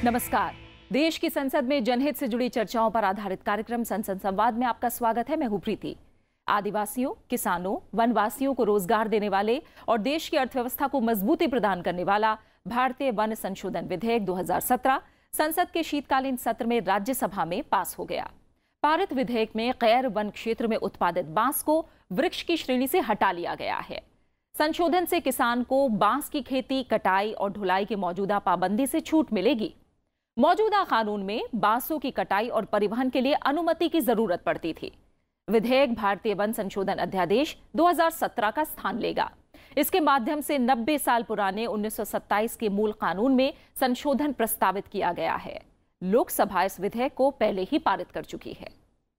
नमस्कार। देश की संसद में जनहित से जुड़ी चर्चाओं पर आधारित कार्यक्रम संसद संवाद में आपका स्वागत है। मैं हूं प्रीति। आदिवासियों, किसानों, वनवासियों को रोजगार देने वाले और देश की अर्थव्यवस्था को मजबूती प्रदान करने वाला भारतीय वन संशोधन विधेयक 2017 संसद के शीतकालीन सत्र में राज्यसभा में पास हो गया। पारित विधेयक में गैर वन क्षेत्र में उत्पादित बांस को वृक्ष की श्रेणी से हटा लिया गया है। संशोधन से किसान को बांस की खेती, कटाई और ढुलाई की मौजूदा पाबंदी से छूट मिलेगी। मौजूदा कानून में बांसों की कटाई और परिवहन के लिए अनुमति की जरूरत पड़ती थी। विधेयक भारतीय वन संशोधन अध्यादेश 2017 का स्थान लेगा। इसके माध्यम से 90 साल पुराने 1927 के मूल कानून में संशोधन प्रस्तावित किया गया है। लोकसभा इस विधेयक को पहले ही पारित कर चुकी है।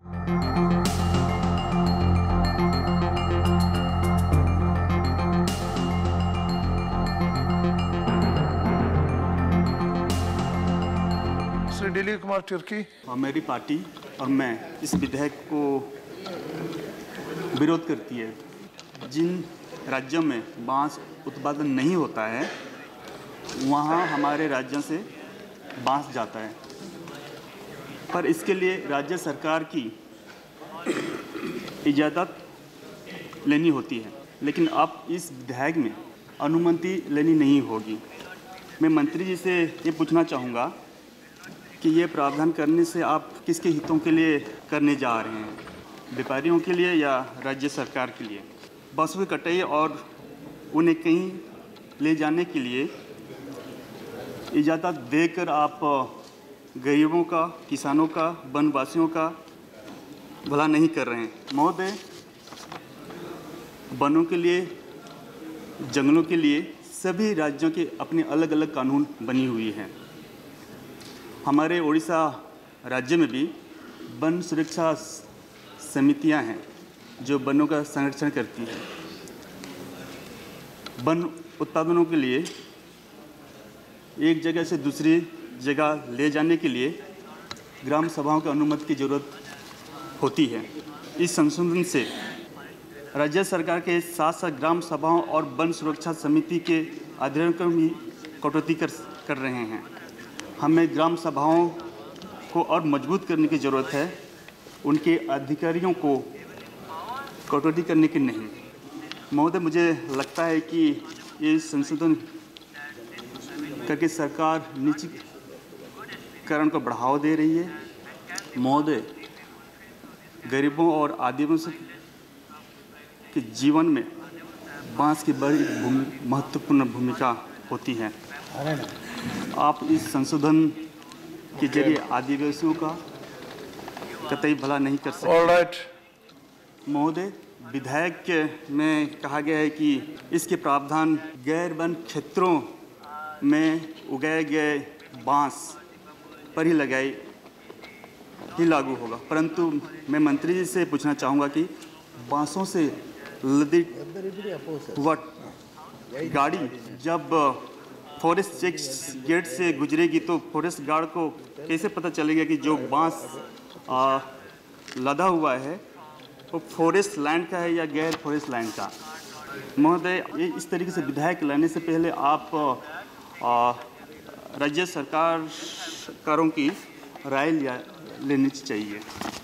श्री दिलीप कुमार टिर्की और मेरी पार्टी और मैं इस विधेयक को विरोध करती है। जिन राज्यों में बांस उत्पादन नहीं होता है वहाँ हमारे राज्यों से बांस जाता है, पर इसके लिए राज्य सरकार की इजाज़त लेनी होती है। लेकिन अब इस विधेयक में अनुमति लेनी नहीं होगी। मैं मंत्री जी से ये पूछना चाहूँगा कि ये प्रावधान करने से आप किसके हितों के लिए करने जा रहे हैं, व्यापारियों के लिए या राज्य सरकार के लिए? बांसों की कटाई और उन्हें कहीं ले जाने के लिए इजाज़त देकर आप गरीबों का, किसानों का, वनवासियों का भला नहीं कर रहे हैं। महोदय, वनों के लिए, जंगलों के लिए सभी राज्यों के अपने अलग अलग कानून बनी हुई हैं। हमारे उड़ीसा राज्य में भी वन सुरक्षा समितियां हैं जो वनों का संरक्षण करती हैं। वन उत्पादनों के लिए एक जगह से दूसरी जगह ले जाने के लिए ग्राम सभाओं की अनुमति की जरूरत होती है। इस संशोधन से राज्य सरकार के साथ साथ ग्राम सभाओं और वन सुरक्षा समिति के अधिकारों को भी कटौती कर रहे हैं। हमें ग्राम सभाओं को और मजबूत करने की ज़रूरत है, उनके अधिकारियों को कटौती करने की नहीं। महोदय, मुझे लगता है कि ये संशोधन करके सरकार निजीकरण को बढ़ावा दे रही है। महोदय, गरीबों और आदिवासियों के जीवन में बांस की बड़ी महत्वपूर्ण भूमिका होती है। आप इस संशोधन के जरिए आदिवासियों का कतई भला नहीं कर सकते। महोदय, विधेयक में कहा गया है कि इसके प्रावधान गैर वन क्षेत्रों में उगाए गए बांस पर ही लागू होगा। परंतु मैं मंत्री जी से पूछना चाहूँगा कि बांसों से लदी गाड़ी जब फॉरेस्ट चेक गेट से गुजरेगी तो फॉरेस्ट गार्ड को कैसे पता चलेगा कि जो बांस लदा हुआ है वो फॉरेस्ट लैंड का है या गैर फॉरेस्ट लैंड का? महोदय, ये इस तरीके से विधेयक लाने से पहले आप राज्य सरकारों की राय लेनी चाहिए।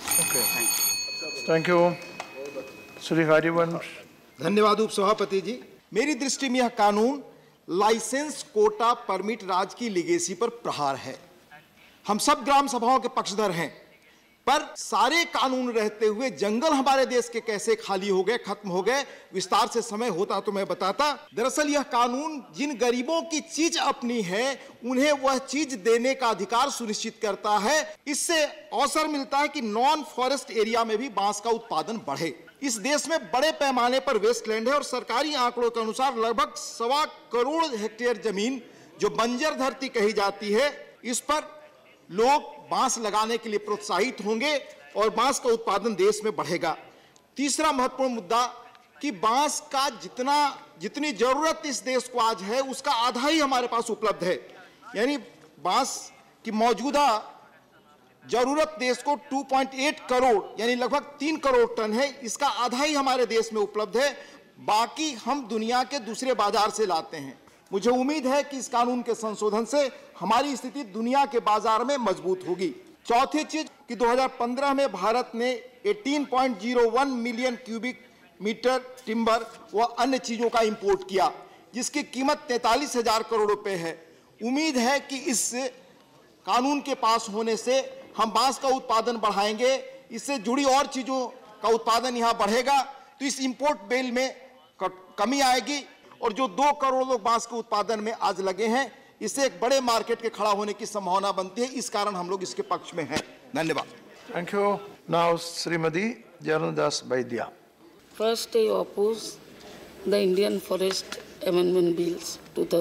Thank you. श्री हरिवंश। धन्यवाद उपसभापति जी। मेरी दृष्टि में यह कानून लाइसेंस, कोटा, परमिट राज की लिगेसी पर प्रहार है। हम सब ग्राम सभाओं के पक्षधर हैं, पर सारे कानून रहते हुए जंगल हमारे देश के कैसे खाली हो गए, खत्म हो गए, विस्तार से समय होता तो मैं बताता। दरअसल यह कानून जिन गरीबों की चीज अपनी है उन्हें वह चीज देने का अधिकार सुनिश्चित करता है। इससे अवसर मिलता है कि नॉन फॉरेस्ट एरिया में भी बांस का उत्पादन बढ़े। इस देश में बड़े पैमाने पर वेस्टलैंड है और सरकारी आंकड़ों के अनुसार लगभग 1.25 करोड़ हेक्टेयर जमीन जो बंजर धरती कही जाती है, इस पर लोग बांस लगाने के लिए प्रोत्साहित होंगे और बांस का उत्पादन देश में बढ़ेगा। तीसरा महत्वपूर्ण मुद्दा कि बांस का जितनी जरूरत इस देश को आज है उसका आधा ही हमारे पास उपलब्ध है। यानी बांस की मौजूदा जरूरत देश को 2.8 करोड़ यानी लगभग 3 करोड़ टन है, इसका आधा ही हमारे देश में उपलब्ध है, बाकी हम दुनिया के दूसरे बाजार से लाते हैं। मुझे उम्मीद है कि इस कानून के संशोधन से हमारी स्थिति दुनिया के बाजार में मजबूत होगी। चौथी चीज कि 2015 में भारत ने 18.01 मिलियन क्यूबिक मीटर टिम्बर व अन्य चीजों का इंपोर्ट किया, जिसकी कीमत 43,000 करोड़ रुपए है। उम्मीद है कि इस कानून के पास होने से हम बांस का उत्पादन बढ़ाएंगे, इससे जुड़ी और चीजों का उत्पादन यहाँ बढ़ेगा, तो इस इंपोर्ट बिल में कमी आएगी और जो 2 करोड़ लोग बांस के उत्पादन में आज लगे हैं, इससे एक बड़े मार्केट के खड़ा होने की संभावना बनती है। इस कारण हम लोग इसके पक्ष में हैं। धन्यवाद। Thank you. Now, Srimati Jharna Vaidya. First, I oppose the Indian Forest Amendment Bills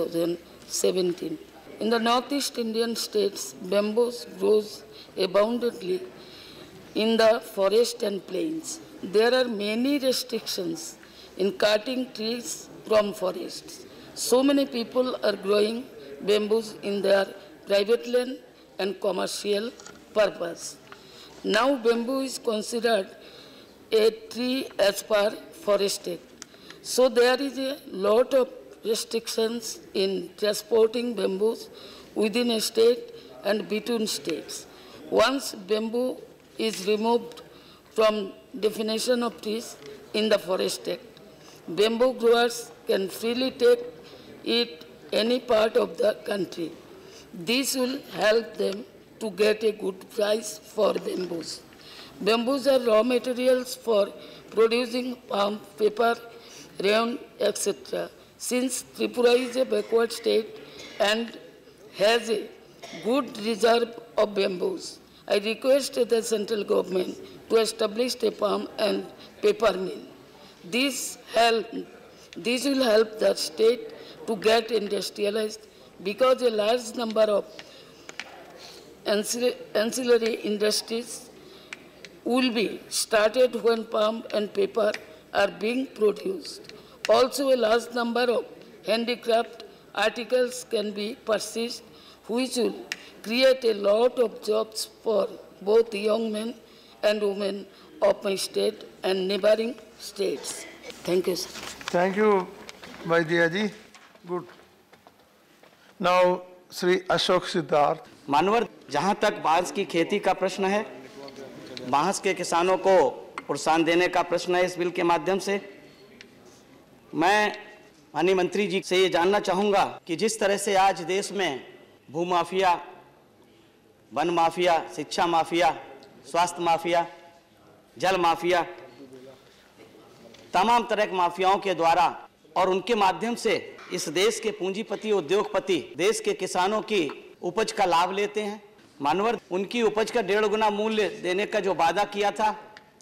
2017. In the northeast Indian states, bamboo grows abundantly in the forest and plains. There are many restrictions in cutting trees from forests. So many people are growing bamboos in their private land and commercial purpose. Now bamboo is considered a tree as per Forest Act. So there is a lot of restrictions in transporting bamboos within a state and between states. Once bamboo is removed from definition of trees in the Forest Act, bamboo growers can freely take it any part of the country. This will help them to get a good price for bamboos. Bamboos are raw materials for producing palm, paper, rayon, etc. Since Tripura is a backward state and has a good reserve of bamboos, I request the central government to establish a palm and paper mill. This will help the state to get industrialized because a large number of ancillary industries will be started when palm and paper are being produced. Also, a large number of handicraft articles can be purchased, which will create a lot of jobs for both young men and women of my state and neighboring states. Thank you, sir. Thank you, Vaidya ji. Good. Now, Sri Ashok Siddharth. मानवर, जहाँ तक बांस की खेती का प्रश्न है, बांस के किसानों को प्रोत्साहन देने का प्रश्न है इस बिल के माध्यम से, मैं माननीय मंत्री जी से ये जानना चाहूँगा कि जिस तरह से आज देश में भूमाफिया, वन माफिया, शिक्षा माफिया, स्वास्थ्य माफिया, जल माफिया, तमाम तरह के माफियाओं के द्वारा और उनके माध्यम से इस देश के पूंजीपति, उद्योगपति देश के किसानों की उपज का लाभ लेते हैं। मानवर, उनकी उपज का 1.5 गुना मूल्य देने का जो वादा किया था,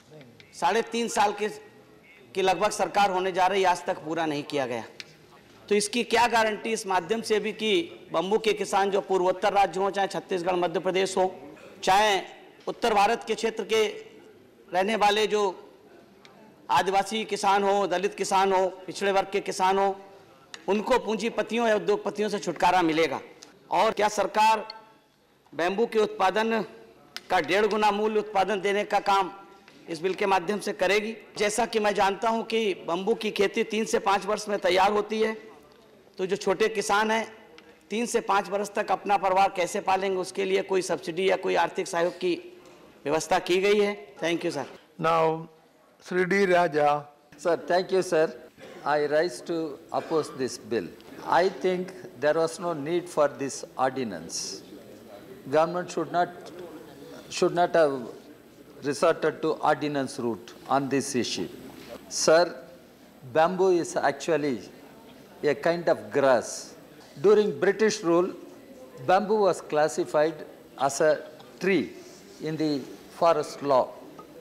3.5 साल की लगभग सरकार होने जा रही, आज तक पूरा नहीं किया गया। तो इसकी क्या गारंटी इस माध्यम से भी कि बम्बू के किसान जो पूर्वोत्तर राज्य हों, चाहे छत्तीसगढ़, मध्य प्रदेश हो, चाहे उत्तर भारत के क्षेत्र के रहने वाले जो आदिवासी किसान हो, दलित किसान हो, पिछड़े वर्ग के किसान हो, उनको पूंजीपतियों या उद्योगपतियों से छुटकारा मिलेगा? और क्या सरकार बैम्बू के उत्पादन का 1.5 गुना मूल्य उत्पादन देने का काम इस बिल के माध्यम से करेगी? जैसा कि मैं जानता हूं कि बम्बू की खेती 3 से 5 वर्ष में तैयार होती है, तो जो छोटे किसान हैं 3 से 5 वर्ष तक अपना परिवार कैसे पालेंगे, उसके लिए कोई सब्सिडी या कोई आर्थिक सहयोग की व्यवस्था की गई है? Thank you sir. Now, Sri D. Raja. Sir, thank you, sir. I rise to oppose this bill. I think there was no need for this ordinance. Government should not have resorted to ordinance route on this issue. Sir, bamboo is actually a kind of grass. During British rule, bamboo was classified as a tree in the forest law.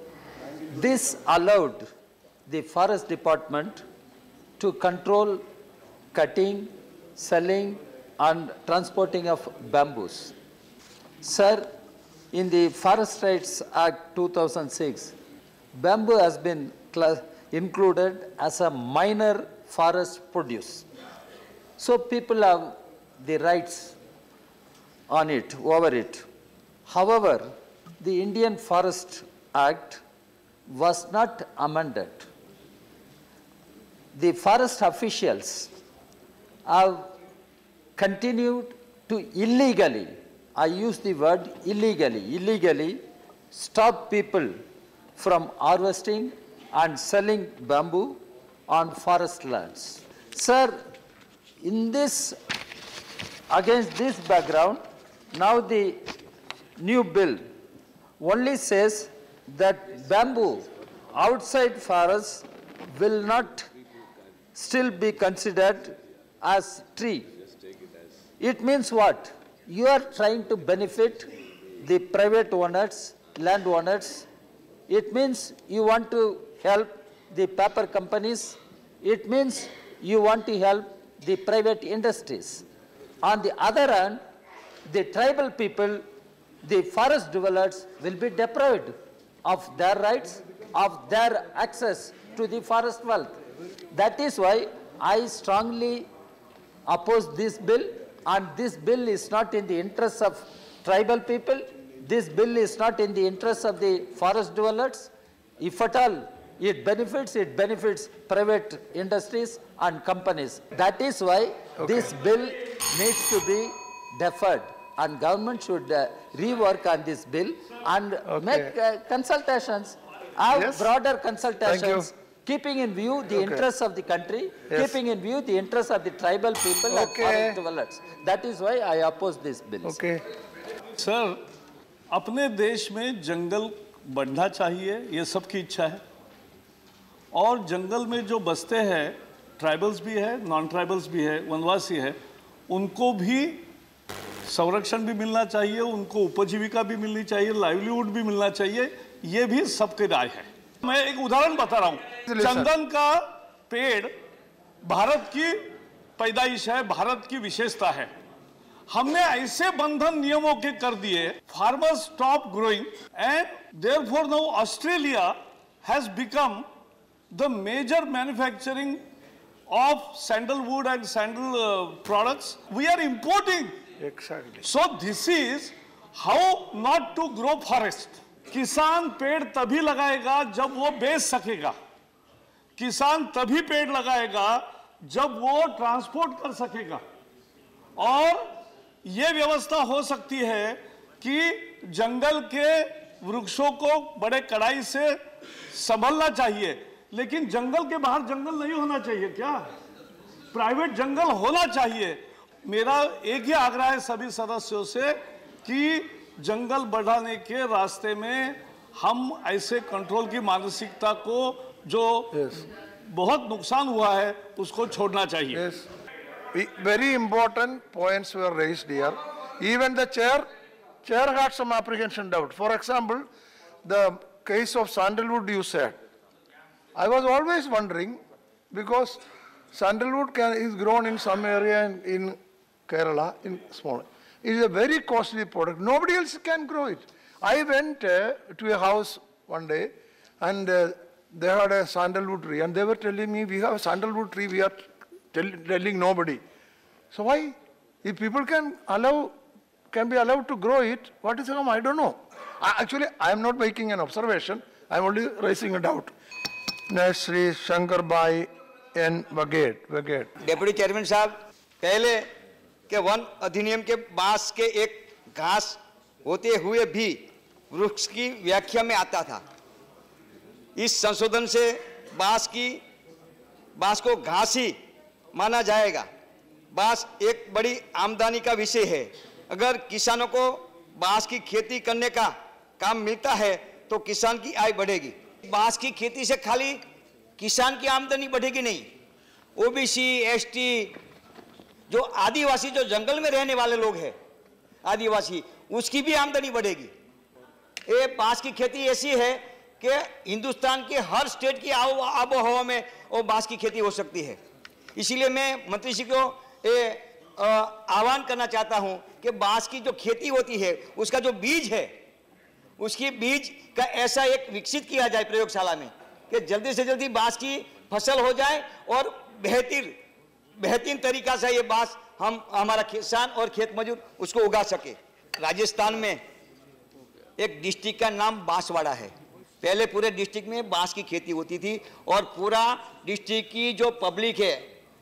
This allowed the forest department to control cutting, selling and transporting of bamboos. Sir, in the Forest Rights Act 2006, bamboo has been included as a minor forest produce. So people have the rights on it, over it. However, the Indian Forest Act was not amended. The forest officials have continued to illegally, I use the word illegally stop people from harvesting and selling bamboo on forest lands. Sir, in this, against this background, now the new bill only says that bamboo outside forests will not still be considered as tree. It means what? You are trying to benefit the private owners, landowners. It means you want to help the paper companies. It means you want to help the private industries. On the other hand, the tribal people, the forest dwellers will be deprived of their rights, of their access to the forest wealth. That is why I strongly oppose this bill, and this bill is not in the interests of tribal people. This bill is not in the interests of the forest dwellers. If at all it benefits private industries and companies. That is why this bill needs to be deferred, and government should rework on this bill and make consultations, have broader consultations, keeping in view the interests of the country, keeping in view the interests of the tribal people and forest dwellers. That is why I oppose this bill. Sir, अपने देश में जंगल बढ़ना चाहिए, ये सबकी इच्छा है, और जंगल में जो बसते हैं, ट्राइबल्स भी है, नॉन ट्राइबल्स भी है, वनवासी है, उनको भी संरक्षण भी मिलना चाहिए, उनको उपजीविका भी मिलनी चाहिए, लाइवलीहुड भी मिलना चाहिए, ये भी सबके राय है। मैं एक उदाहरण बता रहा हूँ, चंदन का पेड़ भारत की पैदाइश है, भारत की विशेषता है। हमने ऐसे बंधन नियमों के कर दिए, farmers stop growing, and therefore now Australia has become the major manufacturing of sandalwood and sandal products. We are importing. Exactly. So this is how not to grow forest. किसान पेड़ तभी लगाएगा जब वो बेच सकेगा, किसान तभी पेड़ लगाएगा जब वो ट्रांसपोर्ट कर सकेगा, और ये व्यवस्था हो सकती है कि जंगल के वृक्षों को बड़े कड़ाई से संभलना चाहिए, लेकिन जंगल के बाहर जंगल नहीं होना चाहिए क्या? प्राइवेट जंगल होना चाहिए। मेरा एक ही आग्रह है सभी सदस्यों से कि जंगल बढ़ाने के रास्ते में हम ऐसे कंट्रोल की मानसिकता को जो बहुत नुकसान हुआ है उसको छोड़ना चाहिए। Very important points were raised here. Even the chair had some apprehension doubt. For example, the case of sandalwood you said. I was always wondering, because sandalwood is grown in some area in Kerala, in small. It is a very costly product. Nobody else can grow it. I went to a house one day, and they had a sandalwood tree, and they were telling me, we have a sandalwood tree, we are telling nobody. So why? If people can be allowed to grow it, what is the harm? I don't know. Actually, I am not making an observation. I am only raising a doubt. Next, Shri Shankarbhai and Vaidya. Deputy chairman साहब, पहले के one अधिनियम के बांस के एक घास होते हुए भी वृक्ष की व्याख्या में आता था। इस संशोधन से बांस को घास ही माना जाएगा। बांस एक बड़ी आमदनी का विषय है। अगर किसानों को बांस की खेती करने का काम मिलता है तो किसान की आय बढ़ेगी। बांस की खेती से खाली किसान की आमदनी बढ़ेगी नहीं, ओबीसी, एसटी, जो आदिवासी, जो जंगल में रहने वाले लोग हैं आदिवासी, उसकी भी आमदनी बढ़ेगी। ये बांस की खेती ऐसी है कि हिंदुस्तान के हर स्टेट की आबो हवा में वो बांस की खेती हो सकती है। इसीलिए मैं मंत्री जी को आह्वान करना चाहता हूं कि बांस की जो खेती होती है उसका जो बीज है, उसकी बीज का ऐसा एक विकसित किया जाए प्रयोगशाला में कि जल्दी से जल्दी बांस की फसल हो जाए और बेहतरीन तरीका से ये बांस हमारा किसान और खेत मजदूर उसको उगा सके। राजस्थान में एक डिस्ट्रिक्ट का नाम बांसवाड़ा है। पहले पूरे डिस्ट्रिक्ट में बांस की खेती होती थी और पूरा डिस्ट्रिक्ट की जो पब्लिक है,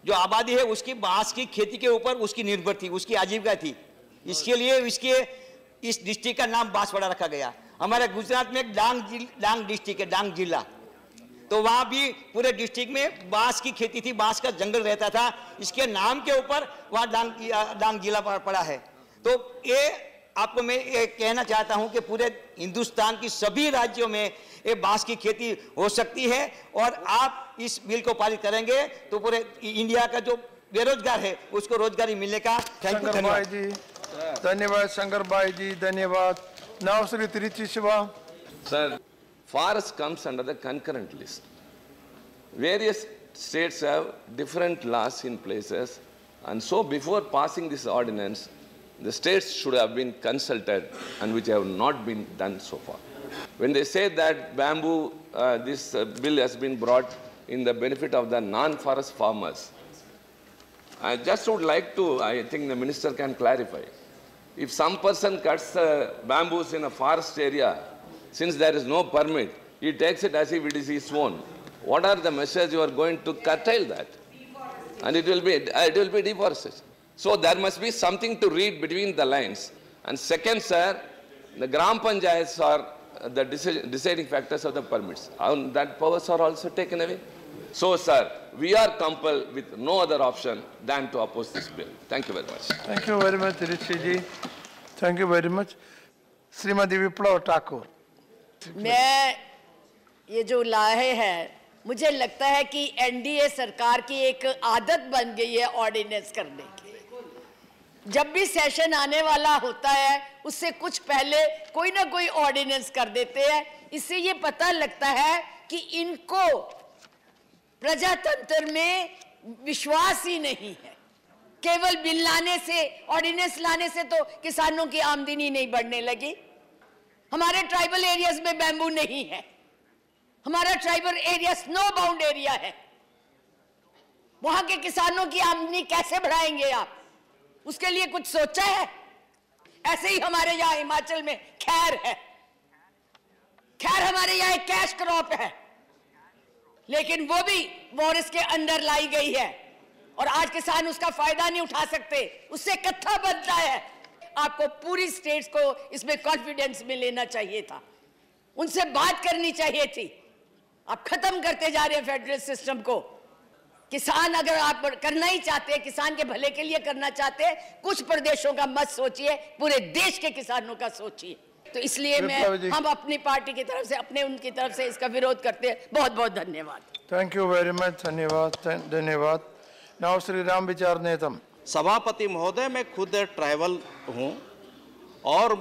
जो आबादी है उसकी बांस की खेती के ऊपर उसकी निर्भर थी, उसकी आजीविका थी। इसके लिए इस डिस्ट्रिक्ट का नाम बांसवाड़ा रखा गया। हमारे गुजरात में डांग डिस्ट्रिक्ट है, डांग जिला, तो वहां भी पूरे डिस्ट्रिक्ट में बांस की खेती थी, बांस का जंगल रहता था, इसके नाम के ऊपर वहां डांग जिला पड़ा है। तो ये आपको मैं ये कहना चाहता हूं कि पूरे हिंदुस्तान की सभी राज्यों में ये बांस की खेती हो सकती है, और आप इस बिल को पारित करेंगे तो पूरे इंडिया का जो बेरोजगार है उसको रोजगारी मिलने का। शंकरभाई जी धन्यवाद। शंकरभाई जी धन्यवाद। Now Shri Trichy Siva. Sir, forest comes under the concurrent list. Various states have different laws in places, and so before passing this ordinance, the states should have been consulted, and which have not been done so far. When they say that bamboo, this bill has been brought in the benefit of the non-forest farmers, I just would like to, I think the minister can clarify. If some person cuts bamboos in a forest area, since there is no permit, he takes it as if it is his own. What are the measures you are going to curtail that? And it will be deforestation. So there must be something to read between the lines. And second, sir, the Gram Panchayats are the deciding factors of the permits. That powers are also taken away. So, sir, we are compelled with no other option than to oppose this bill. Thank you very much. Thank you very much, Rishi ji. Thank you very much. Shrimati Viplove Thakur. मैं ये जो लाए हैं, मुझे लगता है कि NDA सरकार की एक आदत बन गई है ऑर्डिनेंस करने की। जब भी सेशन आने वाला होता है उससे कुछ पहले कोई ना कोई ऑर्डिनेंस कर देते हैं। इससे ये पता लगता है कि इनको प्रजातंत्र में विश्वास ही नहीं है। केवल बिल लाने से, ऑर्डिनेंस लाने से तो किसानों की आमदनी नहीं बढ़ने लगी। हमारे ट्राइबल एरियाज में बैम्बू नहीं है, हमारा tribal area snow bound area है। वहां के किसानों की आमदनी कैसे बढ़ाएंगे आप? उसके लिए कुछ सोचा है? ऐसे ही हमारे यहाँ हिमाचल में खैर है, खैर हमारे यहाँ एक कैश क्रॉप है, लेकिन वो भी फॉरेस्ट के अंदर लाई गई है और आज किसान उसका फायदा नहीं उठा सकते, उससे कत्था बनता है। आपको पूरी स्टेट्स को इसमें कॉन्फिडेंस में लेना चाहिए था, उनसे बात करनी चाहिए थी। आप खत्म करते जा रहे हैं फेडरल सिस्टम को। किसान अगर आप करना ही चाहते हैं, किसान के भले के लिए करना चाहते हैं, कुछ प्रदेशों का मत सोचिए, पूरे देश के किसानों का सोचिए। तो इसलिए हम अपनी पार्टी की तरफ से, उनकी तरफ से इसका विरोध करते हैं। बहुत बहुत धन्यवाद। Thank you very much. धन्यवाद धन्यवाद। नाउ श्री राम विचार नेतम। सभापति महोदय, मैं खुद ट्राइबल हूं और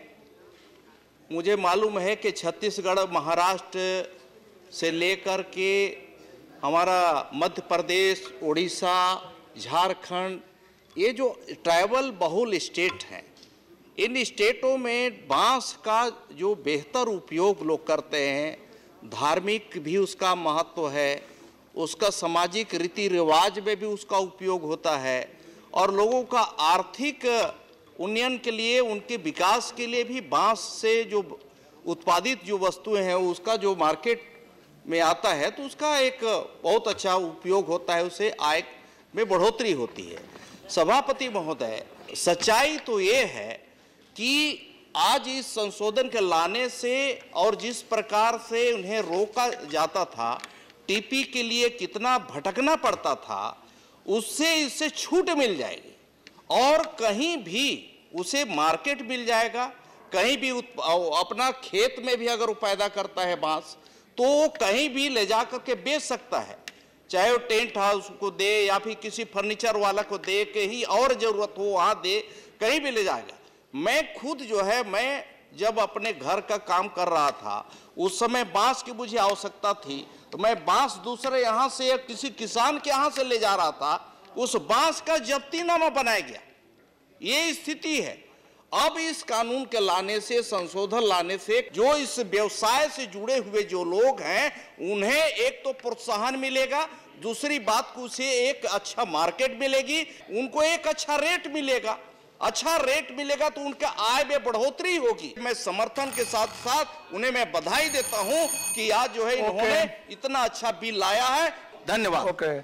मुझे मालूम है कि छत्तीसगढ़, महाराष्ट्र से लेकर के हमारा मध्य प्रदेश, उड़ीसा, झारखंड, ये जो ट्राइबल बहुल स्टेट हैं, इन स्टेटों में बांस का जो बेहतर उपयोग लोग करते हैं, धार्मिक भी उसका महत्व है, उसका सामाजिक रीति रिवाज में भी उसका उपयोग होता है, और लोगों का आर्थिक उन्नयन के लिए, उनके विकास के लिए भी बांस से जो उत्पादित जो वस्तुएं हैं उसका जो मार्केट में आता है तो उसका एक बहुत अच्छा उपयोग होता है, उससे आय में बढ़ोतरी होती है। सभापति महोदय, सच्चाई तो ये है कि आज इस संशोधन के लाने से और जिस प्रकार से उन्हें रोका जाता था, टीपी के लिए कितना भटकना पड़ता था, उससे इससे छूट मिल जाएगी और कहीं भी उसे मार्केट मिल जाएगा। कहीं भी अपना खेत में भी अगर वो पैदा करता है बांस तो कहीं भी ले जा करके बेच सकता है, चाहे वो टेंट हाउस को दे या फिर किसी फर्नीचर वाला को दे के ही और जरूरत हो वहां दे, कहीं भी ले जाएगा। मैं खुद जो है, मैं जब अपने घर का काम कर रहा था उस समय बांस की मुझे आवश्यकता थी, तो मैं बांस दूसरे यहाँ से या किसी किसान के यहाँ से ले जा रहा था, उस बांस का जब्तीनामा बनाया गया। ये स्थिति है। अब इस कानून के लाने से, संशोधन लाने से, जो इस व्यवसाय से जुड़े हुए जो लोग हैं उन्हें एक तो प्रोत्साहन मिलेगा, दूसरी बात को उसे एक अच्छा मार्केट मिलेगी, उनको एक अच्छा रेट मिलेगा। अच्छा रेट मिलेगा तो उनके आय में बढ़ोतरी होगी। मैं समर्थन के साथ साथ उन्हें मैं बधाई देता हूं कि आज जो है इन्होंने इतना अच्छा बिल लाया है। धन्यवाद।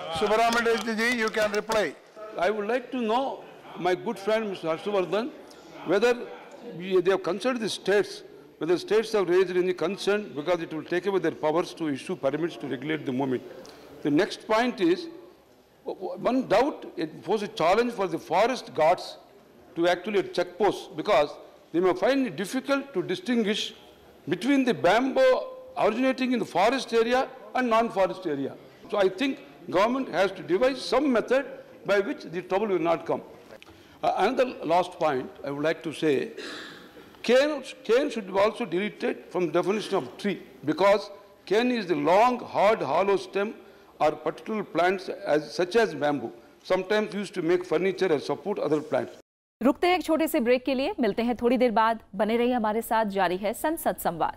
Subbarami ji, you can reply. I would like to know, my good friend Mr. Vardhan, whether they have considered the states, whether states have raised any concern because it will take away their powers to issue permits to regulate the movement. The next point is, one doubt, it poses a challenge for the forest guards to actually at checkposts because they may find it difficult to distinguish between the bamboo originating in the forest area and non-forest area. So I think government has to devise some method by which the trouble will not come. Another last point I would like to say, cane should be also deleted from the definition of tree because cane is the long, hard, hollow stem or particular plants such as bamboo, sometimes used to make furniture or support other plants. रुकते हैं एक छोटे से break के लिए, मिलते हैं थोड़ी देर बाद। बने रहिए हमारे साथ, जारी है संसद संवाद।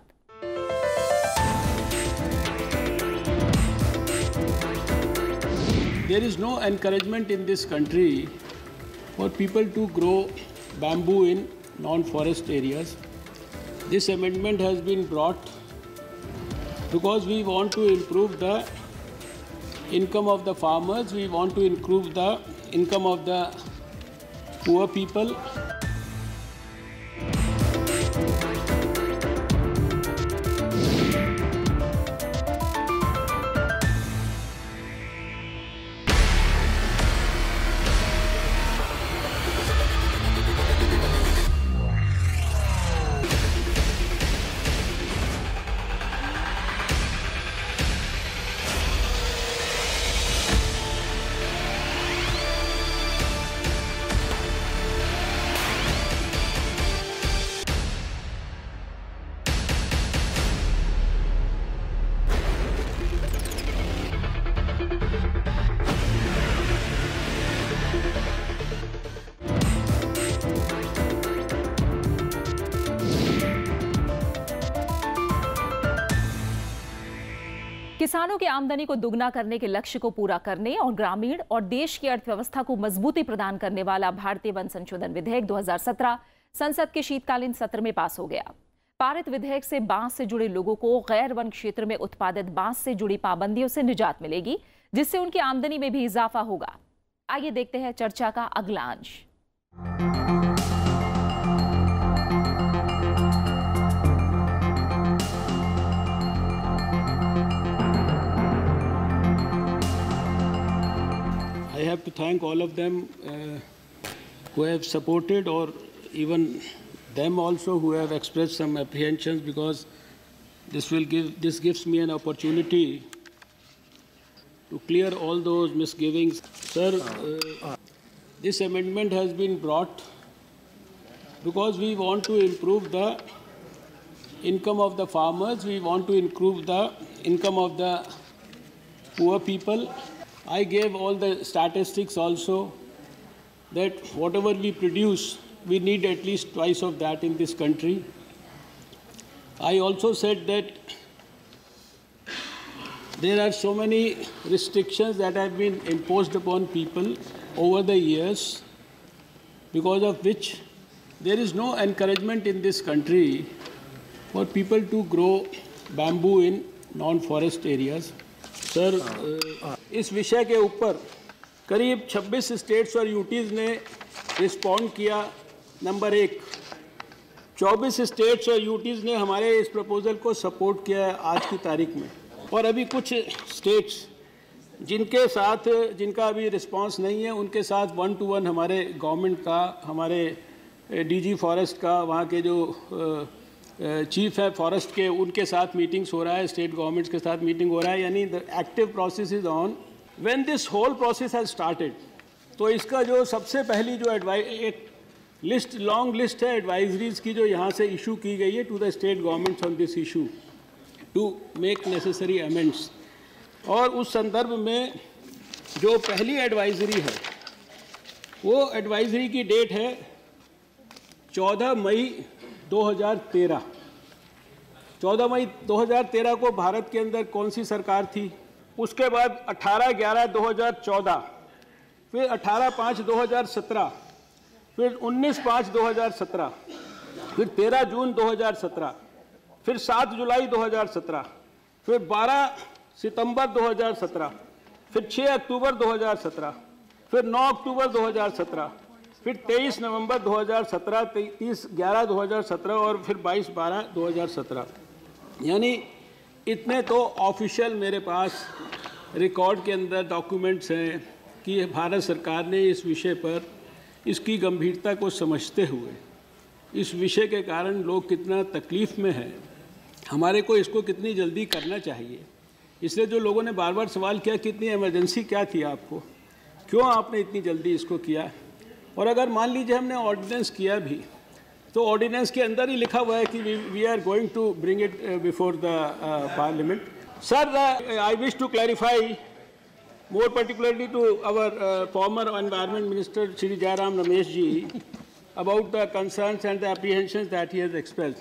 There is no encouragement in this country for people to grow bamboo in non-forest areas. This amendment has been brought because we want to improve the income of the farmers, we want to improve the income of the poor people. किसानों की आमदनी को दुगना करने के लक्ष्य को पूरा करने और ग्रामीण और देश की अर्थव्यवस्था को मजबूती प्रदान करने वाला भारतीय वन संशोधन विधेयक 2017 संसद के शीतकालीन सत्र में पास हो गया। पारित विधेयक से बांस से जुड़े लोगों को गैर वन क्षेत्र में उत्पादित बांस से जुड़ी पाबंदियों से निजात मिलेगी, जिससे उनकी आमदनी में भी इजाफा होगा। आइए देखते हैं चर्चा का अगला अंश। I have to thank all of them who have supported, or even them also who have expressed some apprehensions, because this gives me an opportunity to clear all those misgivings. Sir, this amendment has been brought because we want to improve the income of the farmers, we want to improve the income of the poor people. I gave all the statistics also that whatever we produce, we need at least twice of that in this country. I also said that there are so many restrictions that have been imposed upon people over the years, because of which there is no encouragement in this country for people to grow bamboo in non-forest areas. Sir, इस विषय के ऊपर करीब 26 states और UTs ने respond किया। Number 1, 24 states और UTs ने हमारे इस प्रपोजल को सपोर्ट किया है आज की तारीख में, और अभी कुछ स्टेट्स जिनका अभी रिस्पांस नहीं है, उनके साथ 1-to-1 हमारे गवर्नमेंट का, हमारे डीजी फॉरेस्ट का, वहाँ के जो चीफ है फॉरेस्ट के, उनके साथ मीटिंग्स हो रहा है, स्टेट गवर्नमेंट्स के साथ मीटिंग हो रहा है, यानी the active process is on. When this whole process has started, तो इसका जो सबसे पहली जो एक लिस्ट, लॉन्ग लिस्ट है एडवाइजरीज की जो यहाँ से इशू की गई है to the state governments on this issue to make necessary amends. और उस संदर्भ में जो पहली एडवाइजरी है, वो एडवाइजरी की डेट है 14 मई 2013। 14 मई 2013 को भारत के अंदर कौन सी सरकार थी? उसके बाद 18/11/2014, फिर 18/5/2017, फिर 19/5/2017, फिर 13 जून 2017, फिर 7 जुलाई 2017, फिर 12 सितंबर 2017, फिर 6 अक्टूबर 2017, फिर 9 अक्टूबर 2017, फिर 23 नवंबर 2017, 30/11/2017 और फिर 22/12/2017। यानी इतने तो ऑफिशियल मेरे पास रिकॉर्ड के अंदर डॉक्यूमेंट्स हैं कि भारत सरकार ने इस विषय पर इसकी गंभीरता को समझते हुए, इस विषय के कारण लोग कितना तकलीफ़ में हैं, हमारे को इसको कितनी जल्दी करना चाहिए। इसलिए जो लोगों ने बार बार सवाल किया कि इतनी इमरजेंसी क्या थी आपको, क्यों आपने इतनी जल्दी इसको किया। और अगर मान लीजिए हमने ऑर्डिनेंस किया भी, तो ऑर्डिनेंस के अंदर ही लिखा हुआ है कि we are going to bring it before the parliament. Sir, I wish to clarify more particularly to our former environment minister Shri Jairam Ramesh ji about the concerns and the apprehensions that he has expressed.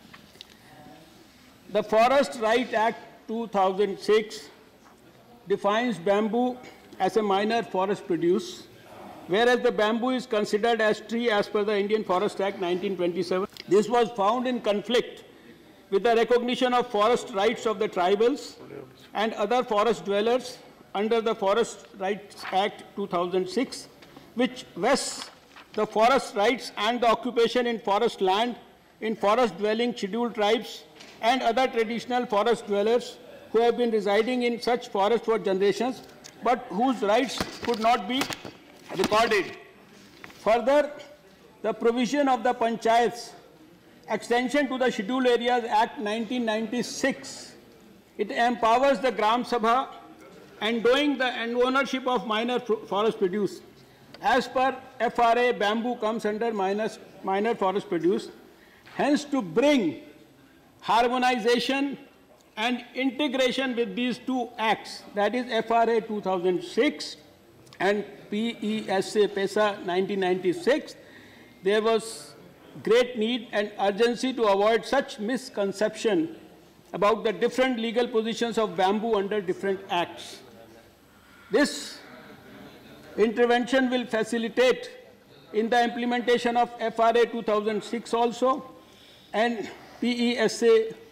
The Forest Right Act 2006 defines bamboo as a minor forest produce, whereas the bamboo is considered as tree as per the Indian Forest Act 1927. This was found in conflict with the recognition of forest rights of the tribals and other forest dwellers under the Forest Rights Act 2006, which vests the forest rights and the occupation in forest land in forest dwelling scheduled tribes and other traditional forest dwellers who have been residing in such forest for generations, but whose rights could not be recorded. Further, the provision of the Panchayats extension to the Scheduled Areas Act 1996, it empowers the Gram Sabha endowing the ownership of minor forest produce. As per FRA, bamboo comes under minor forest produce. Hence, to bring harmonization and integration with these two acts, that is FRA 2006 and PESA 1996, there was great need and urgency to avoid such misconception about the different legal positions of bamboo under different acts. This intervention will facilitate in the implementation of FRA 2006 also and PESA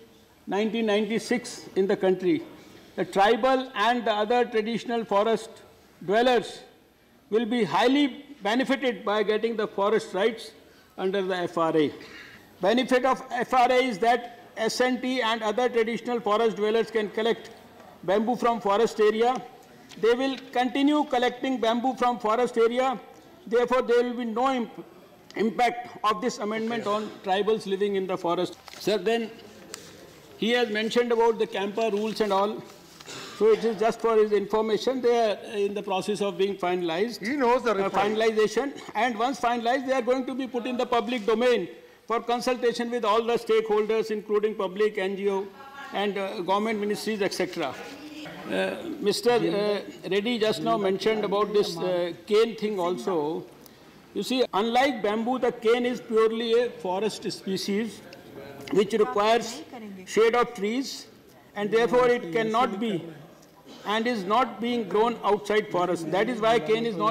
1996 in the country. The tribal and the other traditional forest dwellers will be highly benefited by getting the forest rights under the FRA. Benefit of FRA is that SNT and other traditional forest dwellers can collect bamboo from forest area. They will continue collecting bamboo from forest area. Therefore, there will be no impact of this amendment on tribals living in the forest. Sir, then he has mentioned about the Campa rules and all. So it is just for his information. They are in the process of being finalized. He knows the finalization. And once finalized, they are going to be put in the public domain for consultation with all the stakeholders, including public, NGO, and government ministries, etc. Mr. Reddy just now mentioned about this cane thing also. You see, unlike bamboo, the cane is purely a forest species which requires shade of trees, and therefore it cannot be and is not being grown outside forest. That is why cane is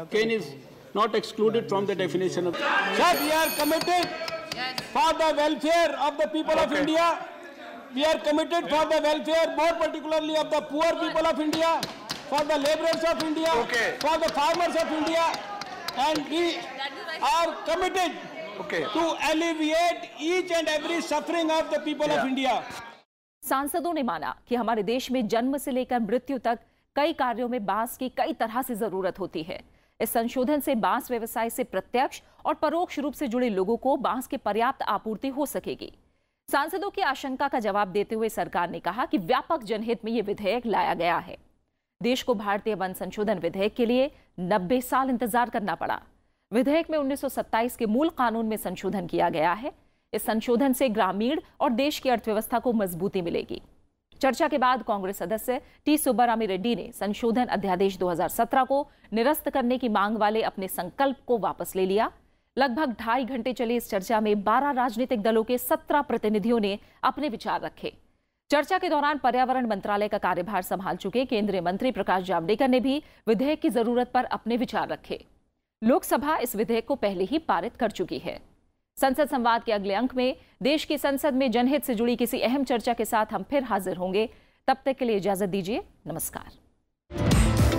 not excluded from the definition of. Sir, we are committed for the welfare of the people of India. We are committed for the welfare, more particularly of the poor people of India, for the laborers of India, for the farmers of India, and we are committed to alleviate each and every suffering of the people of India. सांसदों ने माना कि हमारे देश में जन्म से लेकर मृत्यु तक कई कार्यों में बांस की कई तरह से जरूरत होती है। इस संशोधन से बांस व्यवसाय से प्रत्यक्ष और परोक्ष रूप से जुड़े लोगों को बांस की पर्याप्त आपूर्ति हो सकेगी। सांसदों की आशंका का जवाब देते हुए सरकार ने कहा कि व्यापक जनहित में यह विधेयक लाया गया है। देश को भारतीय वन संशोधन विधेयक के लिए 90 साल इंतजार करना पड़ा। विधेयक में 1927 के मूल कानून में संशोधन किया गया है। इस संशोधन से ग्रामीण और देश की अर्थव्यवस्था को मजबूती मिलेगी। चर्चा के बाद कांग्रेस सदस्य टी सुब्बारामी रेड्डी ने संशोधन अध्यादेश 2017 को निरस्त करने की मांग वाले अपने संकल्प को वापस ले लिया। लगभग 2.5 घंटे चली इस चर्चा में 12 राजनीतिक दलों के 17 प्रतिनिधियों ने अपने विचार रखे। चर्चा के दौरान पर्यावरण मंत्रालय का कार्यभार संभाल चुके केंद्रीय मंत्री प्रकाश जावड़ेकर ने भी विधेयक की जरूरत पर अपने विचार रखे। लोकसभा इस विधेयक को पहले ही पारित कर चुकी है। संसद संवाद के अगले अंक में देश की संसद में जनहित से जुड़ी किसी अहम चर्चा के साथ हम फिर हाजिर होंगे। तब तक के लिए इजाजत दीजिए। नमस्कार।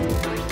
है।